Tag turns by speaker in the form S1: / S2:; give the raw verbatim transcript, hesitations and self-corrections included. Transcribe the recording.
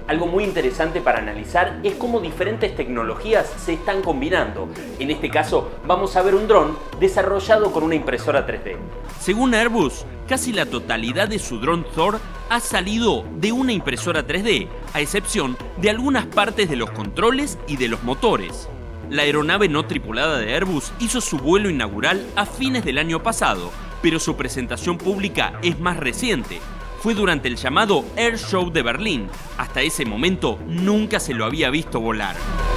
S1: Algo muy interesante para analizar es cómo diferentes tecnologías se están combinando. En este caso, vamos a ver un dron desarrollado con una impresora tres D.
S2: Según Airbus, casi la totalidad de su dron Thor ha salido de una impresora tres D, a excepción de algunas partes de los controles y de los motores. La aeronave no tripulada de Airbus hizo su vuelo inaugural a fines del año pasado, pero su presentación pública es más reciente. Fue durante el llamado Air Show de Berlín. Hasta ese momento nunca se lo había visto volar.